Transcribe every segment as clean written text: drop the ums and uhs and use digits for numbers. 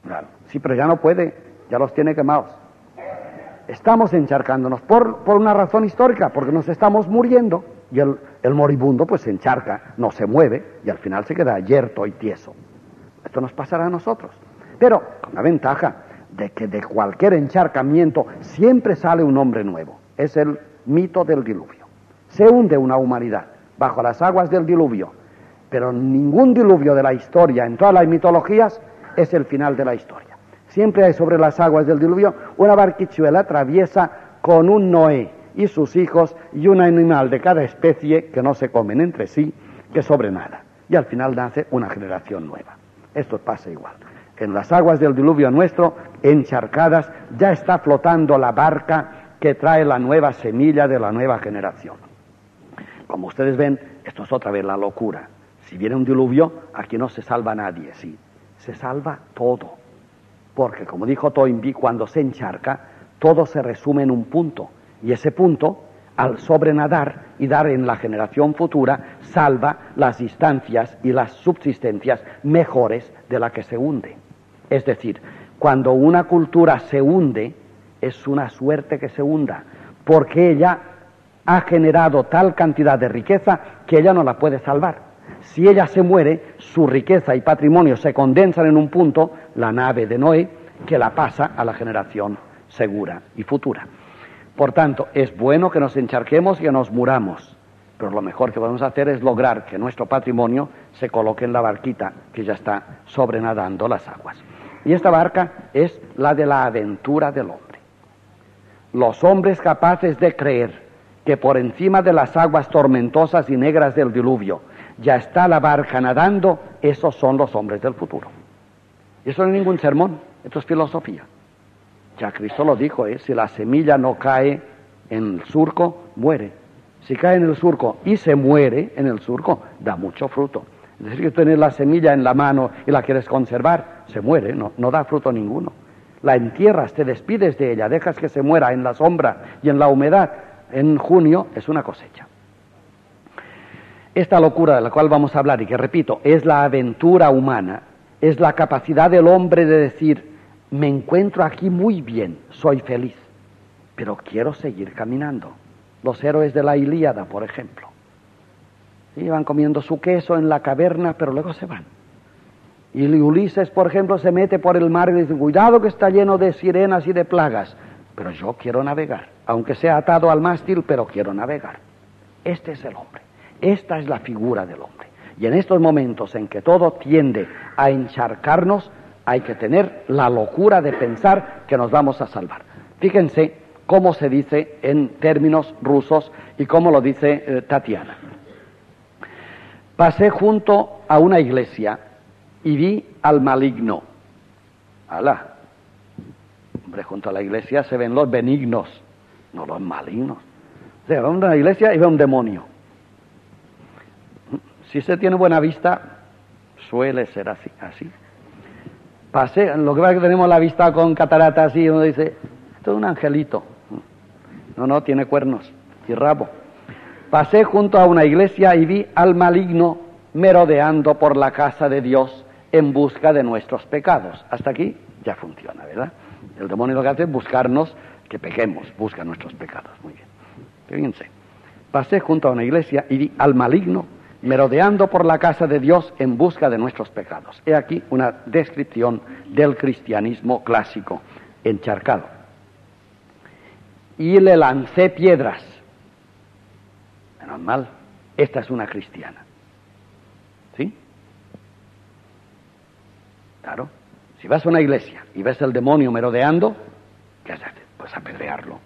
Claro, sí, pero ya no puede, ya los tiene quemados. Estamos encharcándonos por una razón histórica, porque nos estamos muriendo, y el moribundo pues se encharca, no se mueve, y al final se queda yerto y tieso. Esto nos pasará a nosotros, pero con la ventaja de que de cualquier encharcamiento siempre sale un hombre nuevo. Es el mito del diluvio. Se hunde una humanidad bajo las aguas del diluvio, pero ningún diluvio de la historia, en todas las mitologías, es el final de la historia. Siempre hay sobre las aguas del diluvio una barquichuela traviesa con un Noé y sus hijos y un animal de cada especie que no se comen entre sí, que sobrenada. Y al final nace una generación nueva. Esto pasa igual. En las aguas del diluvio nuestro, encharcadas, ya está flotando la barca que trae la nueva semilla de la nueva generación. Como ustedes ven, esto es otra vez la locura. Si viene un diluvio, aquí no se salva nadie, sí. Se salva todo. Porque, como dijo Toynbee, cuando se encharca, todo se resume en un punto. Y ese punto, al sobrenadar y dar en la generación futura, salva las instancias y las subsistencias mejores de la que se hunde. Es decir, cuando una cultura se hunde, es una suerte que se hunda, porque ella ha generado tal cantidad de riqueza que ella no la puede salvar. Si ella se muere, su riqueza y patrimonio se condensan en un punto, la nave de Noé, que la pasa a la generación segura y futura. Por tanto, es bueno que nos encharquemos y que nos muramos, pero lo mejor que podemos hacer es lograr que nuestro patrimonio se coloque en la barquita que ya está sobrenadando las aguas. Y esta barca es la de la aventura del hombre. Los hombres capaces de creer que por encima de las aguas tormentosas y negras del diluvio ya está la barca nadando, esos son los hombres del futuro. Y eso no es ningún sermón, esto es filosofía. Ya Cristo lo dijo, si la semilla no cae en el surco, muere. Si cae en el surco y se muere en el surco, da mucho fruto. Es decir, que tú tienes la semilla en la mano y la quieres conservar, se muere, no da fruto ninguno. La entierras, te despides de ella, dejas que se muera en la sombra y en la humedad. En junio es una cosecha. Esta locura de la cual vamos a hablar y que, repito, es la aventura humana, es la capacidad del hombre de decir, me encuentro aquí muy bien, soy feliz, pero quiero seguir caminando. Los héroes de la Ilíada, por ejemplo, ¿sí? Van comiendo su queso en la caverna, pero luego se van. Y Ulises, por ejemplo, se mete por el mar y dice, cuidado que está lleno de sirenas y de plagas, pero yo quiero navegar, aunque sea atado al mástil, pero quiero navegar. Este es el hombre, esta es la figura del hombre. Y en estos momentos en que todo tiende a encharcarnos, hay que tener la locura de pensar que nos vamos a salvar. Fíjense cómo se dice en términos rusos y cómo lo dice Tatiana. Pasé junto a una iglesia y vi al maligno. ¡Hala! Hombre, junto a la iglesia se ven los benignos, no los malignos. O sea, va a una iglesia y ve un demonio. Si se tiene buena vista, suele ser así. Pasé, lo que pasa es que tenemos la vista con cataratas y uno dice, esto es un angelito. No, tiene cuernos y rabo. Pasé junto a una iglesia y vi al maligno merodeando por la casa de Dios en busca de nuestros pecados. Hasta aquí ya funciona, ¿verdad? El demonio lo que hace es buscarnos que pequemos, busca nuestros pecados. Muy bien. Fíjense. Pasé junto a una iglesia y vi al maligno merodeando por la casa de Dios en busca de nuestros pecados. He aquí una descripción del cristianismo clásico, encharcado. Y le lancé piedras. Menos mal, esta es una cristiana. ¿Sí? Claro. Si vas a una iglesia y ves el demonio merodeando, ¿qué haces? Pues apedrearlo.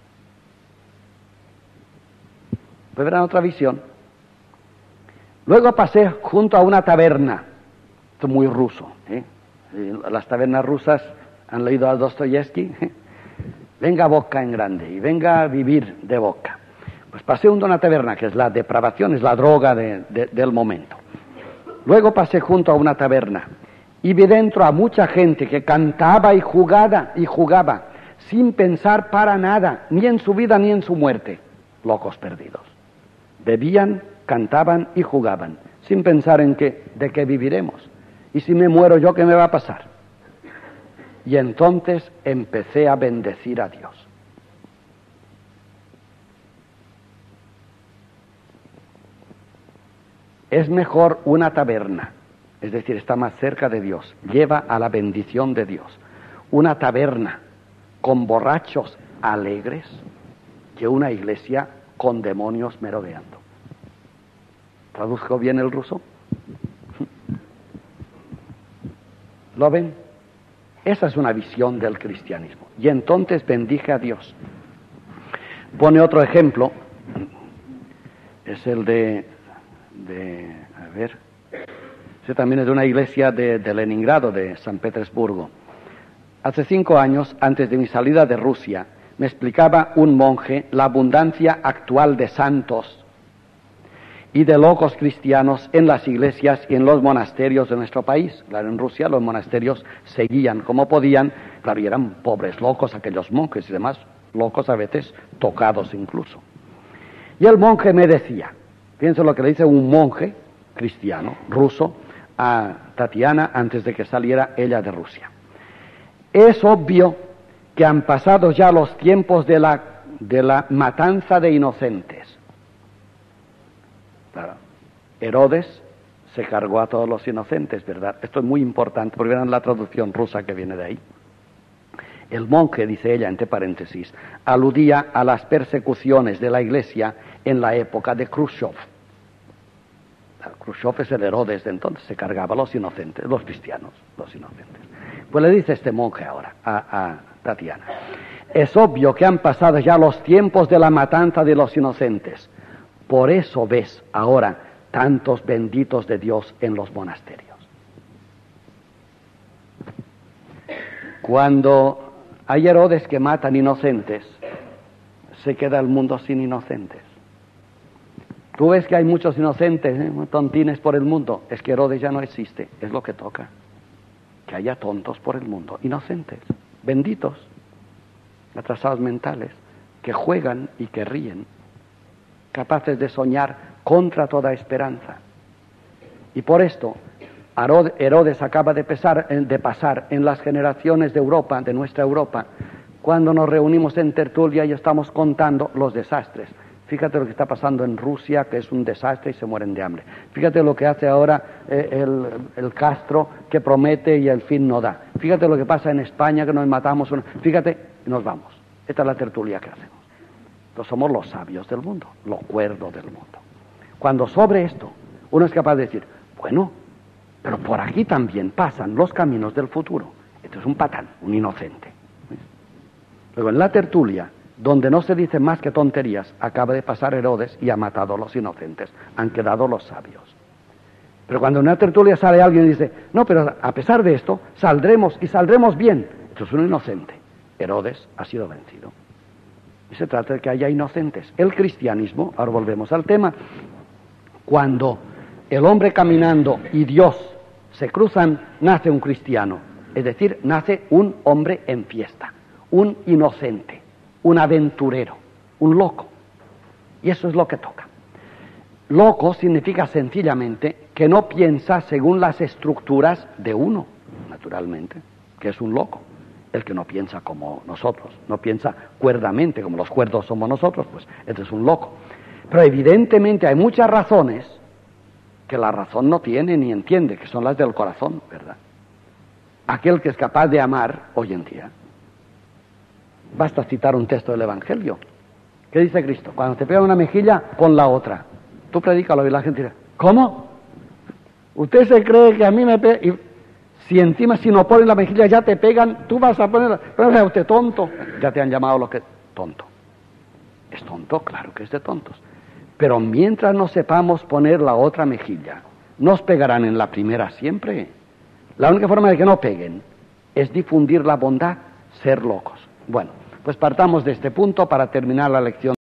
Pues verán otra visión. Luego pasé junto a una taberna. Esto es muy ruso, ¿eh? Las tabernas rusas han leído a Dostoyevsky. Venga boca en grande y venga a vivir de boca. Pues pasé junto a una taberna, que es la depravación, es la droga del momento. Luego pasé junto a una taberna y vi dentro a mucha gente que cantaba y jugaba, sin pensar para nada, ni en su vida ni en su muerte. Locos perdidos. Bebían, cantaban y jugaban, sin pensar de qué viviremos. Y si me muero yo, ¿qué me va a pasar? Y entonces empecé a bendecir a Dios. Es mejor una taberna, es decir, está más cerca de Dios, lleva a la bendición de Dios. Una taberna con borrachos alegres que una iglesia con demonios merodeando. ¿Traduzco bien el ruso? ¿Lo ven? Esa es una visión del cristianismo. Y entonces bendije a Dios. Pone otro ejemplo, es el a ver, ese también es de una iglesia de Leningrado, de San Petersburgo. Hace 5 años, antes de mi salida de Rusia, me explicaba un monje la abundancia actual de santos y de locos cristianos en las iglesias y en los monasterios de nuestro país. Claro, en Rusia los monasterios seguían como podían, claro, y eran pobres locos aquellos monjes y demás, locos a veces tocados incluso. Y el monje me decía, fíjense lo que le dice un monje cristiano, ruso, a Tatiana antes de que saliera ella de Rusia. Es obvio que han pasado ya los tiempos de la matanza de inocentes. Claro, Herodes se cargó a todos los inocentes, ¿verdad? Esto es muy importante, porque verán la traducción rusa que viene de ahí. El monje, dice ella, entre paréntesis, aludía a las persecuciones de la Iglesia en la época de Khrushchev. Khrushchev es el Herodes de entonces, se cargaba a los inocentes, los cristianos, los inocentes. Pues le dice este monje ahora a Tatiana, es obvio que han pasado ya los tiempos de la matanza de los inocentes, por eso ves ahora tantos benditos de Dios en los monasterios. Cuando hay Herodes que matan inocentes, se queda el mundo sin inocentes. Tú ves que hay muchos inocentes, tontines por el mundo, es que Herodes ya no existe, es lo que toca. Que haya tontos por el mundo, inocentes, benditos, atrasados mentales, que juegan y que ríen, capaces de soñar contra toda esperanza. Y por esto, Herodes acaba de pasar en las generaciones de Europa, de nuestra Europa, cuando nos reunimos en tertulia y estamos contando los desastres. Fíjate lo que está pasando en Rusia, que es un desastre y se mueren de hambre. Fíjate lo que hace ahora el Castro, que promete y al fin no da. Fíjate lo que pasa en España, que nos matamos. Fíjate, y nos vamos. Esta es la tertulia que hacemos. Entonces somos los sabios del mundo, los cuerdos del mundo. Cuando sobre esto uno es capaz de decir, bueno, pero por aquí también pasan los caminos del futuro. Esto es un patán, un inocente. Luego en la tertulia, donde no se dicen más que tonterías, acaba de pasar Herodes y ha matado a los inocentes. Han quedado los sabios. Pero cuando en una tertulia sale alguien y dice, no, pero a pesar de esto, saldremos y saldremos bien. Esto es un inocente. Herodes ha sido vencido. Y se trata de que haya inocentes. El cristianismo, ahora volvemos al tema, cuando el hombre caminando y Dios se cruzan, nace un cristiano. Es decir, nace un hombre en fiesta, un inocente, un aventurero, un loco. Y eso es lo que toca. Loco significa sencillamente que no piensa según las estructuras de uno, naturalmente, que es un loco. El que no piensa como nosotros, no piensa cuerdamente como los cuerdos somos nosotros, pues este es un loco. Pero evidentemente hay muchas razones que la razón no tiene ni entiende, que son las del corazón, ¿verdad? Aquel que es capaz de amar hoy en día. Basta citar un texto del Evangelio. ¿Qué dice Cristo? Cuando te pegan una mejilla, pon la otra. Tú predícalo y la gente dirá, ¿cómo? ¿Usted se cree que a mí me pega? Si encima si no pones la mejilla ya te pegan, tú vas a ponerla. Pero es usted tonto. Ya te han llamado lo que tonto. ¿Es tonto? Claro que es de tontos. Pero mientras no sepamos poner la otra mejilla, nos pegarán en la primera siempre. La única forma de que no peguen es difundir la bondad, ser locos. Bueno, pues partamos de este punto para terminar la lección.